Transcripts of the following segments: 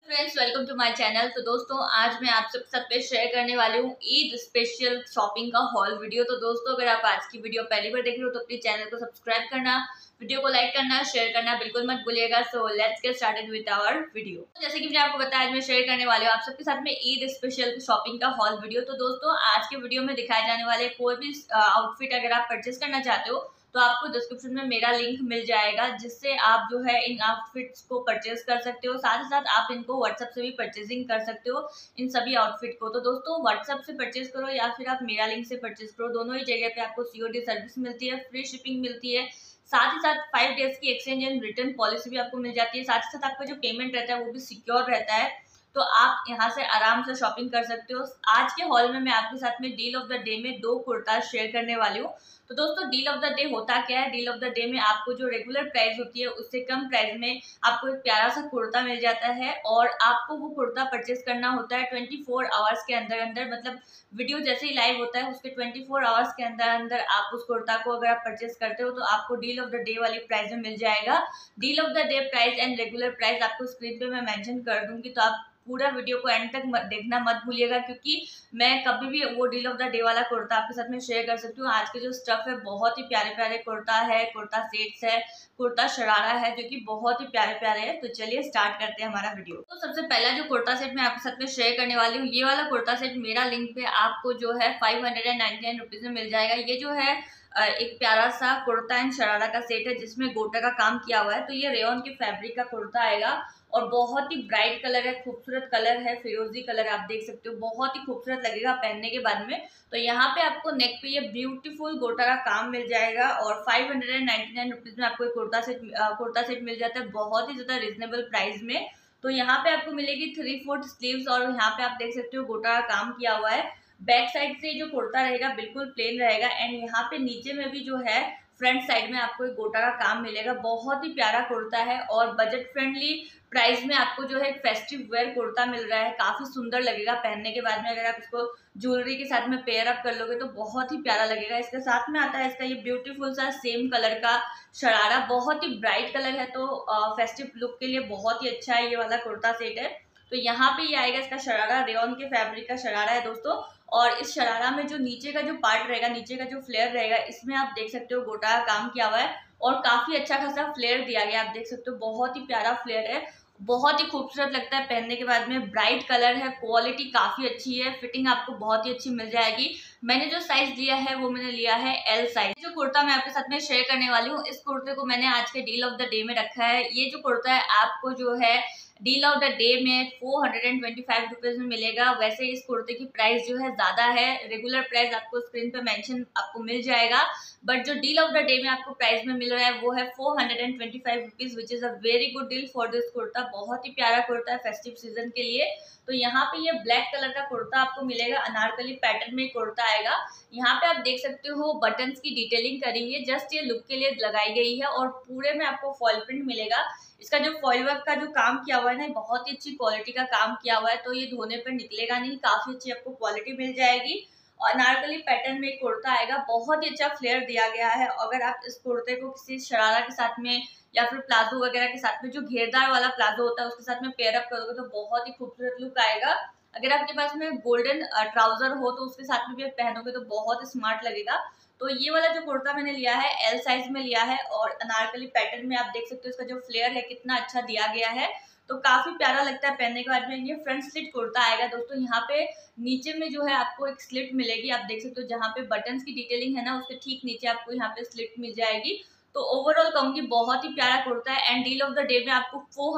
Friends, welcome to my channel. तो दोस्तों, आज मैं आप सबके साथ में शेयर करने वाली हूँ ईद स्पेशल शॉपिंग का हॉल वीडियो। तो दोस्तों, अगर आप आज की वीडियो पहली बार देख रहे हो तो अपने चैनल को सब्सक्राइब करना, वीडियो को लाइक करना, शेयर करना बिल्कुल मत भूलिएगा। So let's get started with our video. जैसे कि मैंने आपको बताया, आज मैं शेयर करने वाली हूँ आप सबके साथ में ईद स्पेशल शॉपिंग का हॉल वीडियो। तो दोस्तों, आज के वीडियो में दिखाए जाने वाले कोई भी आउटफिट अगर आप परचेस करना चाहते हो तो आपको डिस्क्रिप्शन में मेरा लिंक मिल जाएगा, जिससे आप जो है इन आउटफिट्स को परचेज कर सकते हो। साथ ही साथ आप इनको व्हाट्सएप से भी परचेजिंग कर सकते हो इन सभी आउटफिट को। तो दोस्तों, व्हाट्सएप से परचेज करो या फिर आप मेरा लिंक से परचेज करो, दोनों ही जगह पे आपको सीओडी सर्विस मिलती है, फ्री शिपिंग मिलती है। साथ ही साथ 5 डेज की एक्सचेंज एंड रिटर्न पॉलिसी भी आपको मिल जाती है। साथ ही साथ आपका जो पेमेंट रहता है वो भी सिक्योर रहता है। तो आप यहाँ से आराम से शॉपिंग कर सकते हो। आज के हॉल में मैं आपके साथ में डील ऑफ द डे में 2 कुर्ता शेयर करने वाली हूँ। तो दोस्तों, डील ऑफ द डे होता क्या है? डील ऑफ द डे में आपको जो रेगुलर प्राइस होती है उससे कम प्राइस में आपको एक प्यारा सा कुर्ता मिल जाता है, और आपको वो कुर्ता परचेस करना होता है 24 आवर्स के अंदर अंदर। मतलब वीडियो जैसे ही लाइव होता है उसके 24 आवर्स के अंदर अंदर आप उस कुर्ता को अगर आप परचेस करते हो तो आपको डील ऑफ द डे वाली प्राइस में मिल जाएगा। Deal of the day price and regular price आपको स्क्रीन पे मैं मेंशन कर दूंगी, तो आप पूरा वीडियो को एंड तक देखना मत भूलिएगा, क्योंकि मैं कभी भी वो डील ऑफ द डे वाला कुर्ता आपके साथ में शेयर कर सकती हूँ। आज के जो स्टफ है बहुत ही प्यारे प्यारे कुर्ता है, कुर्ता सेट्स है, कुर्ता शरारा है, जो कि बहुत ही प्यारे प्यारे है। तो चलिए स्टार्ट करते हैं हमारा वीडियो। तो सबसे पहला जो कुर्ता सेट मैं आपके साथ में शेयर करने वाली हूँ, ये वाला कुर्ता सेट मेरा लिंक पे आपको जो है 599 रुपीज में मिल जाएगा। ये जो है एक प्यारा सा कुर्ता एंड शरारा का सेट है जिसमें गोटा का काम किया हुआ है। तो ये रेयन के फैब्रिक का कुर्ता आएगा और बहुत ही ब्राइट कलर है, खूबसूरत कलर है, फिरोजी कलर आप देख सकते हो, बहुत ही खूबसूरत लगेगा पहनने के बाद में। तो यहाँ पे आपको नेक पे ये ब्यूटीफुल गोटा का काम मिल जाएगा और 599 रुपीज में आपको कुर्ता सेट मिल जाता है, बहुत ही ज्यादा रिजनेबल प्राइस में। तो यहाँ पे आपको मिलेगी 3/4 स्लीव्स और यहाँ पे आप देख सकते हो गोटा का काम किया हुआ है। बैक साइड से जो कुर्ता रहेगा बिल्कुल प्लेन रहेगा, एंड यहाँ पे नीचे में भी जो है फ्रंट साइड में आपको एक गोटा का काम मिलेगा। बहुत ही प्यारा कुर्ता है और बजट फ्रेंडली प्राइस में आपको जो है एक फेस्टिव वेयर कुर्ता मिल रहा है। काफी सुंदर लगेगा पहनने के बाद में, अगर आप इसको ज्वेलरी के साथ में पेयर अप कर लोगे तो बहुत ही प्यारा लगेगा। इसके साथ में आता है इसका ये ब्यूटीफुल सा सेम कलर का शरारा, बहुत ही ब्राइट कलर है, तो फेस्टिव लुक के लिए बहुत ही अच्छा है ये वाला कुर्ता सेट है। तो यहाँ पे ये आएगा इसका शरारा, रेयन के फैब्रिक का शरारा है दोस्तों। और इस शरारा में जो नीचे का जो पार्ट रहेगा, नीचे का जो फ्लेयर रहेगा, इसमें आप देख सकते हो गोटा का काम किया हुआ है और काफी अच्छा खासा फ्लेयर दिया गया, आप देख सकते हो, बहुत ही प्यारा फ्लेयर है, बहुत ही खूबसूरत लगता है पहनने के बाद में। ब्राइट कलर है, क्वालिटी काफी अच्छी है, फिटिंग आपको बहुत ही अच्छी मिल जाएगी। मैंने जो साइज लिया है वो मैंने लिया है एल साइज। जो कुर्ता मैं आपके साथ में शेयर करने वाली हूँ, इस कुर्ते को मैंने आज के डील ऑफ द डे में रखा है। ये जो कुर्ता है आपको जो है डील ऑफ द डे में 425 रुपीज में मिलेगा। वैसे इस कुर्ते की प्राइस जो है ज्यादा है, रेगुलर प्राइस आपको स्क्रीन पे मेंशन आपको मिल जाएगा, बट जो डील ऑफ द डे में आपको प्राइस में मिल रहा है वो है 425 rupees, which is a very good deal for this kurta. बहुत ही प्यारा कुर्ता है फेस्टिव सीजन के लिए। तो यहाँ पे ये ब्लैक कलर का कुर्ता आपको मिलेगा, अनारकली पैटर्न में कुर्ता आएगा। यहाँ पे आप देख सकते हो बटन्स की डिटेलिंग करी हुई है, जस्ट ये लुक के लिए लगाई गई है, और पूरे में आपको फॉल प्रिंट मिलेगा। इसका जो फॉइल वर्क का जो काम किया हुआ है ना, बहुत ही अच्छी क्वालिटी का काम किया हुआ है, तो ये धोने पर निकलेगा नहीं, काफी अच्छी आपको क्वालिटी मिल जाएगी। और अनारकली पैटर्न में कुर्ता आएगा, बहुत ही अच्छा फ्लेयर दिया गया है। अगर आप इस कुर्ते को किसी शरारा के साथ में या फिर प्लाजो वगैरह के साथ में, जो घेरदार वाला प्लाजो होता है उसके साथ में पेयर अप करोगे तो बहुत ही खूबसूरत लुक आएगा। अगर आपके पास में गोल्डन ट्राउजर हो तो उसके साथ में भी पहनोगे तो बहुत स्मार्ट लगेगा। तो ये वाला जो कुर्ता मैंने लिया है एल साइज में लिया है और अनारकली पैटर्न में, आप देख सकते हो इसका जो फ्लेयर है कितना अच्छा दिया गया है, तो काफी प्यारा लगता है पहनने के बाद में। ये फ्रंट स्लिट कुर्ता आएगा दोस्तों। यहाँ पे नीचे में जो है आपको एक स्लिट मिलेगी, आप देख सकते हो, जहाँ पे बटन्स की डिटेलिंग है ना उसके ठीक नीचे आपको यहाँ पे स्लिट मिल जाएगी। तो ओवरऑल कहूंगी बहुत ही प्यारा कुर्ता है, and deal of the day में आपको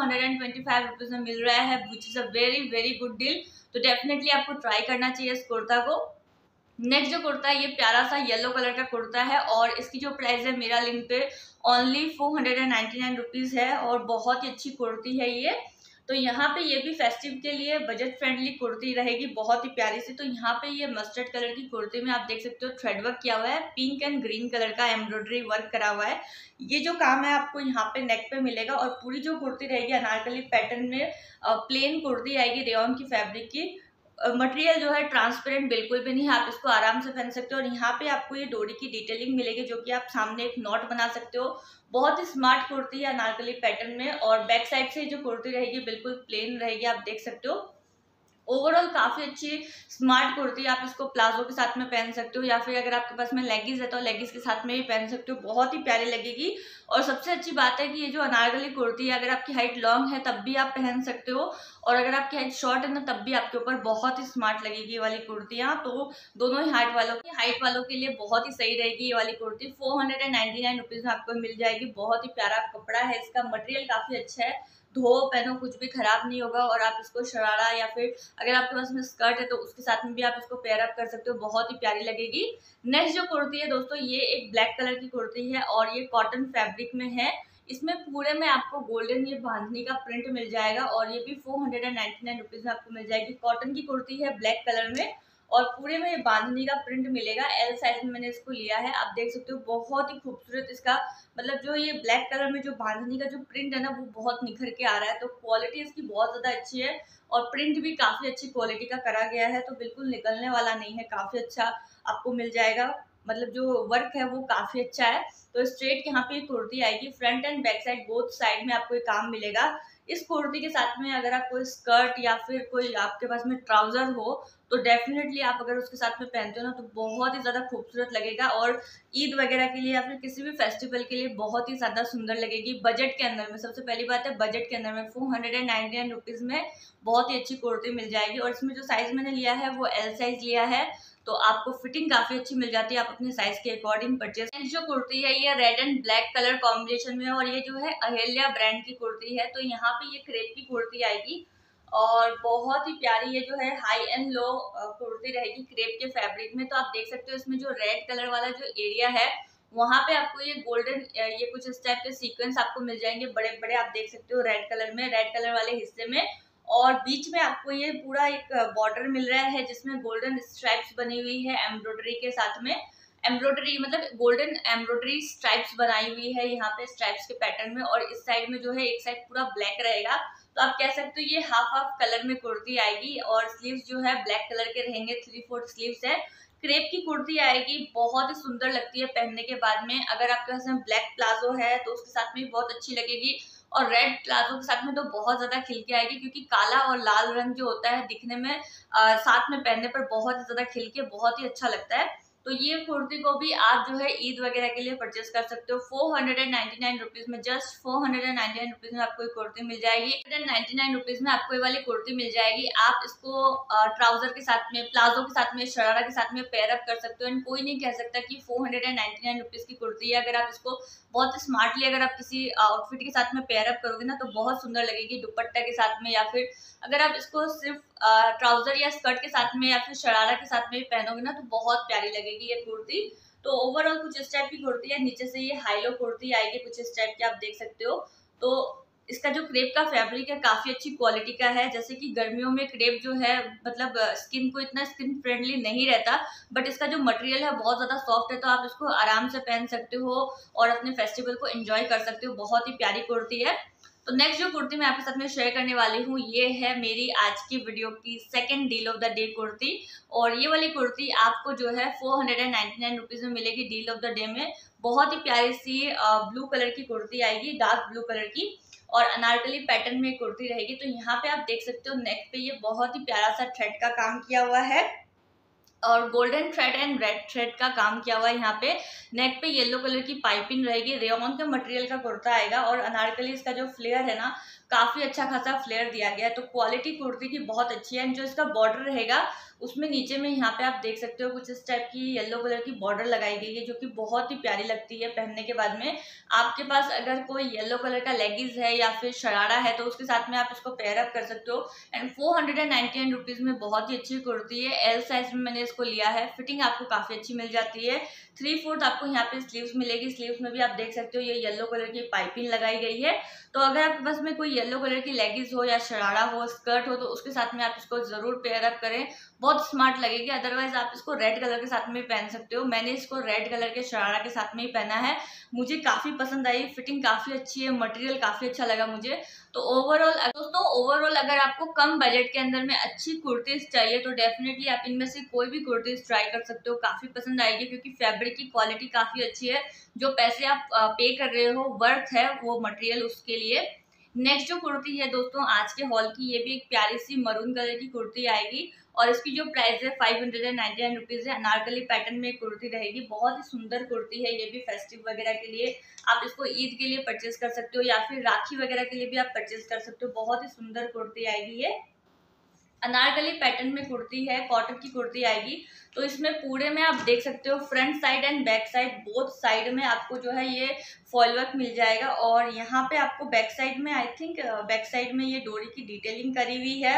425 रुपीज में मिल रहा है, which is a very very good deal. तो डेफिनेटली आपको ट्राई करना चाहिए इस कुर्ता को। नेक्स्ट जो कुर्ता है ये प्यारा सा येलो कलर का कुर्ता है और इसकी जो प्राइस है मेरा लिंक पे ओनली 499 रुपीज है, और बहुत ही अच्छी कुर्ती है ये। तो यहाँ पे ये भी फेस्टिव के लिए बजट फ्रेंडली कुर्ती रहेगी, बहुत ही प्यारी सी। तो यहाँ पे ये मस्टर्ड कलर की कुर्ती में आप देख सकते हो थ्रेड वर्क किया हुआ है, पिंक एंड ग्रीन कलर का एम्ब्रॉयडरी वर्क करा हुआ है। ये जो काम है आपको यहाँ पे नेक पे मिलेगा, और पूरी जो कुर्ती रहेगी अनारकली पैटर्न में, प्लेन कुर्ती आएगी रेयन की फैब्रिक की, मटेरियल जो है ट्रांसपेरेंट बिल्कुल भी नहीं है, आप इसको आराम से पहन सकते हो। और यहाँ पे आपको ये डोरी की डिटेलिंग मिलेगी जो कि आप सामने एक नॉट बना सकते हो। बहुत ही स्मार्ट कुर्ती है अनारकली पैटर्न में। और बैक साइड से जो कुर्ती रहेगी बिल्कुल प्लेन रहेगी, आप देख सकते हो। ओवरऑल काफी अच्छी स्मार्ट कुर्ती, आप इसको प्लाजो के साथ में पहन सकते हो या फिर अगर आपके पास में लेगिंग्स है तो लेगिंग्स के साथ में भी पहन सकते हो, बहुत ही प्यारी लगेगी। और सबसे अच्छी बात है कि ये जो अनारकली कुर्ती है, अगर आपकी हाइट लॉन्ग है तब भी आप पहन सकते हो, और अगर आपकी हाइट शॉर्ट है ना तब भी आपके ऊपर बहुत ही स्मार्ट लगेगी ये वाली कुर्तियाँ। तो दोनों ही हाइट वालों के लिए बहुत ही सही रहेगी ये वाली कुर्ती। 499 रुपीज में आपको मिल जाएगी। बहुत ही प्यारा कपड़ा है, इसका मटेरियल काफी अच्छा है, धो पहनो कुछ भी खराब नहीं होगा। और आप इसको शरारा या फिर अगर आपके पास में स्कर्ट है तो उसके साथ में भी आप इसको पेयर अप कर सकते हो, बहुत ही प्यारी लगेगी। नेक्स्ट जो कुर्ती है दोस्तों, ये एक ब्लैक कलर की कुर्ती है और ये कॉटन फैब्रिक में है। इसमें पूरे में आपको गोल्डन ये बांधनी का प्रिंट मिल जाएगा और ये भी 499 रुपीज में आपको मिल जाएगी। कॉटन की कुर्ती है ब्लैक कलर में और पूरे में ये बांधनी का प्रिंट मिलेगा। एल साइज में मैंने इसको लिया है, आप देख सकते हो। बहुत ही खूबसूरत इसका मतलब जो ये ब्लैक कलर में जो बांधनी का जो प्रिंट है ना वो बहुत निखर के आ रहा है। तो क्वालिटी इसकी बहुत ज्यादा अच्छी है और प्रिंट भी काफी अच्छी क्वालिटी का करा गया है, तो बिल्कुल निकलने वाला नहीं है, काफी अच्छा आपको मिल जाएगा। मतलब जो वर्क है वो काफी अच्छा है। तो स्ट्रेट यहाँ पे कुर्ती आएगी, front and back side both side में आपको ये काम मिलेगा। इस कुर्ती के साथ में अगर आप कोई स्कर्ट या फिर कोई आपके पास में ट्राउजर हो तो डेफिनेटली आप अगर उसके साथ में पहनते हो ना तो बहुत ही ज्यादा खूबसूरत लगेगा और ईद वगैरह के लिए या फिर किसी भी फेस्टिवल के लिए बहुत ही ज्यादा सुंदर लगेगी। बजट के अंदर में, सबसे पहली बात है बजट के अंदर में 499 रुपीज में बहुत ही अच्छी कुर्ती मिल जाएगी। और इसमें जो साइज मैंने लिया है वो एल साइज लिया है, तो आपको फिटिंग काफी अच्छी मिल जाती है, आप अपने साइज के अकॉर्डिंग परचेज। जो कुर्ती है ये red and black colour combination में और ये जो है अहेल्या ब्रांड की कुर्ती है। तो यहाँ पे ये क्रेप की कुर्ती आएगी और बहुत ही प्यारी ये जो है हाई एंड लो कुर्ती रहेगी क्रेप के फैब्रिक में। तो आप देख सकते हो इसमें जो रेड कलर वाला जो एरिया है वहां पे आपको ये गोल्डन ये कुछ इस टाइप के सीक्वेंस आपको मिल जाएंगे बड़े बड़े, आप देख सकते हो रेड कलर में, रेड कलर वाले हिस्से में। और बीच में आपको ये पूरा एक बॉर्डर मिल रहा है जिसमें गोल्डन स्ट्राइप्स बनी हुई है एम्ब्रॉयडरी के साथ में। एम्ब्रॉयडरी मतलब गोल्डन एम्ब्रॉयडरी स्ट्राइप्स बनाई हुई है यहाँ पे स्ट्राइप्स के पैटर्न में। और इस साइड में जो है एक साइड पूरा ब्लैक रहेगा, तो आप कह सकते हो ये हाफ हाफ कलर में कुर्ती आएगी। और स्लीव्स जो है ब्लैक कलर के रहेंगे, 3/4 स्लीव्स है। क्रेप की कुर्ती आएगी, बहुत ही सुंदर लगती है पहनने के बाद में। अगर आपके पास में ब्लैक प्लाजो है तो उसके साथ में बहुत अच्छी लगेगी और रेड प्लाजो के साथ में तो बहुत ज्यादा खिल के आएगी, क्योंकि काला और लाल रंग जो होता है दिखने में साथ में पहनने पर बहुत ही ज्यादा खिल के बहुत ही अच्छा लगता है। तो ये कुर्ती को भी आप जो है ईद वगैरह के लिए परचेस कर सकते हो। 499 रुपीज में, जस्ट 499 रुपीज में आपको ये कुर्ती मिल जाएगी। 499 रुपीज में आपको ये वाली कुर्ती मिल जाएगी। आप इसको ट्राउजर के साथ में, प्लाजो के साथ में, शरारा के साथ में पेयर अप कर सकते हो। एंड कोई नहीं कह सकता कि 499 रुपीज की कुर्ती है। अगर आप इसको बहुत स्मार्टली अगर आप किसी आउटफिट के साथ में पेयर अप करोगे ना तो बहुत सुंदर लगेगी दुपट्टा के साथ में, या फिर अगर आप इसको सिर्फ ट्राउजर या स्कर्ट के साथ में या फिर शरारा के साथ में भी पहनोगे ना तो बहुत प्यारी लगेगी ये कुर्ती। तो ओवरऑल कुछ इस टाइप की कुर्ती है। नीचे से ये हाईलो कुर्ती आएगी कुछ इस टाइप की, आप देख सकते हो। तो इसका जो क्रेप का फैब्रिक है काफी अच्छी क्वालिटी का है। जैसे कि गर्मियों में क्रेप जो है मतलब स्किन को इतना स्किन फ्रेंडली नहीं रहता, बट इसका जो मटेरियल है बहुत ज्यादा सॉफ्ट है, तो आप इसको आराम से पहन सकते हो और अपने फेस्टिवल को एंजॉय कर सकते हो। बहुत ही प्यारी कुर्ती है। तो नेक्स्ट जो कुर्ती मैं आपके साथ में शेयर करने वाली हूँ ये है मेरी आज की वीडियो की second deal of the day kurti. और ये वाली कुर्ती आपको जो है 499 रुपीज में मिलेगी डील ऑफ द डे में। बहुत ही प्यारी सी ब्लू कलर की कुर्ती आएगी, डार्क ब्लू कलर की, और अनारकली पैटर्न में कुर्ती रहेगी। तो यहाँ पे आप देख सकते हो नेक पे ये बहुत ही प्यारा सा थ्रेड का काम किया हुआ है और golden thread and red thread का काम किया हुआ है। यहाँ पे नेक पे येलो कलर की पाइपिंग रहेगी, रेयॉन का मटेरियल का कुर्ता आएगा और अनारकली इसका जो फ्लेयर है ना काफी अच्छा खासा फ्लेयर दिया गया है। तो क्वालिटी कुर्ती की बहुत अच्छी है। जो इसका बॉर्डर रहेगा उसमें नीचे में यहाँ पे आप देख सकते हो कुछ इस टाइप की येलो कलर की बॉर्डर लगाई गई है जो कि बहुत ही प्यारी लगती है पहनने के बाद में। आपके पास अगर कोई येलो कलर का लेगिंग्स है या फिर शरारा है तो उसके साथ में आप इसको पेयर अप कर सकते हो। एंड 499 रुपीज में बहुत ही अच्छी कुर्ती है। एल साइज में मैंने इसको लिया है, फिटिंग आपको काफी अच्छी मिल जाती है। 3/4 आपको यहाँ पे स्लीव्स मिलेगी, स्लीव्स में भी आप देख सकते हो ये येलो कलर की पाइपिंग लगाई गई है। तो अगर आपके पास में कोई येलो कलर की लेगिंग्स हो या शरारा हो, स्कर्ट हो, तो उसके साथ में आप इसको जरूर पेयर अप करें, बहुत स्मार्ट लगेगी। अदरवाइज आप इसको रेड कलर के साथ में पहन सकते हो। मैंने इसको रेड कलर के शरारा के साथ में ही पहना है, मुझे काफी पसंद आई, फिटिंग काफी अच्छी है, मटेरियल काफी अच्छा लगा मुझे। तो ओवरऑल अगर आपको कम बजट के अंदर में अच्छी कुर्तीज चाहिए तो डेफिनेटली आप इनमें से कोई भी कुर्तीज ट्राई कर सकते हो, काफी पसंद आएगी क्योंकि फैब्रिक की क्वालिटी काफी अच्छी है। जो पैसे आप पे कर रहे हो वर्थ है वो मटेरियल उसके लिए। नेक्स्ट जो कुर्ती है दोस्तों आज के हॉल की, ये भी एक प्यारी सी मरून कलर की कुर्ती आएगी और इसकी जो प्राइस है 599 रुपीज है। अनारकली पैटर्न में कुर्ती रहेगी, बहुत ही सुंदर कुर्ती है। ये भी फेस्टिव वगैरह के लिए आप इसको ईद के लिए परचेज कर सकते हो या फिर राखी वगैरह के लिए भी आप परचेज कर सकते हो। बहुत ही सुंदर कुर्ती आएगी, ये अनारकली पैटर्न में कुर्ती है, कॉटन की कुर्ती आएगी। तो इसमें पूरे में आप देख सकते हो front side and back side, both side में आपको जो है ये फॉल वर्क मिल जाएगा और यहाँ पे आपको बैक साइड में आई थिंक बैक साइड में ये डोरी की डिटेलिंग करी हुई है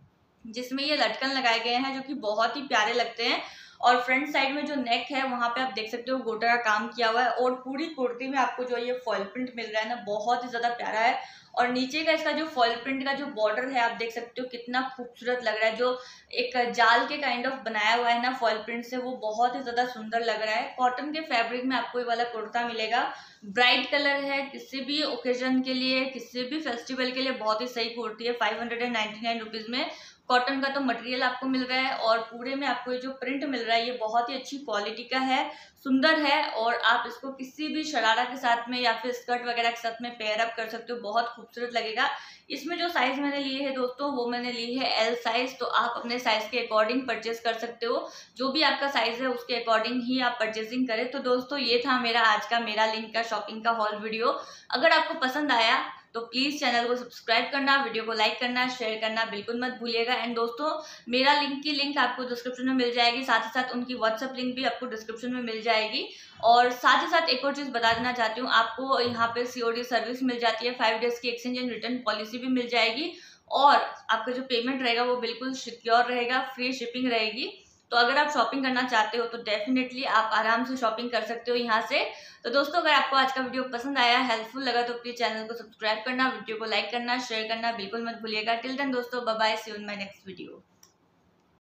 जिसमें ये लटकन लगाए गए हैं जो कि बहुत ही प्यारे लगते हैं। और फ्रंट साइड में जो नेक है वहां पे आप देख सकते हो गोटा का काम किया हुआ है और पूरी कुर्ती में आपको जो ये फॉल प्रिंट मिल रहा है ना, बहुत ही ज्यादा प्यारा है। और नीचे का इसका जो फॉल प्रिंट का जो बॉर्डर है आप देख सकते हो कितना खूबसूरत लग रहा है, जो एक जाल के काइंड ऑफ बनाया हुआ है ना फॉल प्रिंट से, वो बहुत ही ज्यादा सुंदर लग रहा है। कॉटन के फैब्रिक में आपको ये वाला कुर्ता मिलेगा, ब्राइट कलर है, किसी भी ओकेजन के लिए, किसी भी फेस्टिवल के लिए बहुत ही सही कुर्ती है। 599 रुपीज में कॉटन का तो मटेरियल आपको मिल रहा है और पूरे में आपको ये जो प्रिंट मिल रहा है ये बहुत ही अच्छी क्वालिटी का है, सुंदर है। और आप इसको किसी भी शरारा के साथ में या फिर स्कर्ट वगैरह के साथ में पेयर अप कर सकते हो, बहुत खूबसूरत लगेगा। इसमें जो साइज मैंने लिए है दोस्तों वो मैंने ली है एल साइज, तो आप अपने साइज के अकॉर्डिंग परचेज कर सकते हो, जो भी आपका साइज है उसके अकॉर्डिंग ही आप परचेजिंग करें। तो दोस्तों ये था मेरा आज का मेरा लिंक का शॉपिंग का हॉल वीडियो। अगर आपको पसंद आया तो प्लीज चैनल को सब्सक्राइब करना, वीडियो को लाइक करना, शेयर करना बिल्कुल मत भूलिएगा। एंड दोस्तों मेरा लिंक की लिंक आपको डिस्क्रिप्शन में मिल जाएगी, साथ ही साथ उनकी व्हाट्सएप लिंक भी आपको डिस्क्रिप्शन में मिल जाएगी। और साथ ही साथ एक और चीज बता देना चाहती हूँ, आपको यहाँ पे COD सर्विस मिल जाती है, 5 डेज की एक्सचेंज एंड रिटर्न पॉलिसी भी मिल जाएगी और आपका जो पेमेंट रहेगा वो बिल्कुल सिक्योर रहेगा, फ्री शिपिंग रहेगी। तो अगर आप शॉपिंग करना चाहते हो तो डेफिनेटली आप आराम से शॉपिंग कर सकते हो यहाँ से। तो दोस्तों अगर आपको आज का वीडियो पसंद आया, हेल्पफुल लगा तो प्लीज चैनल को सब्सक्राइब करना, वीडियो को लाइक करना, शेयर करना बिल्कुल मत भूलिएगा। टिल देन दोस्तों bye bye, see you in my next video.